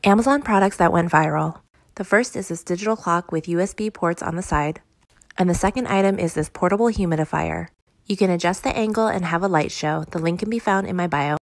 Amazon products that went viral. The first is this digital clock with USB ports on the side, and the second item is this portable humidifier. You can adjust the angle and have a light show. The link can be found in my bio.